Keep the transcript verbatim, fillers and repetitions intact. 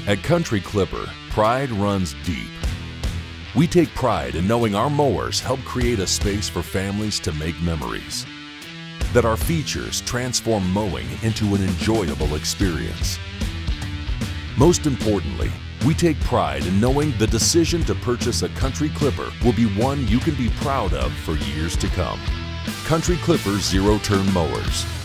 At Country Clipper, pride runs deep. We take pride in knowing our mowers help create a space for families to make memories. That our features transform mowing into an enjoyable experience. Most importantly, we take pride in knowing the decision to purchase a Country Clipper will be one you can be proud of for years to come. Country Clipper Zero-Turn Mowers.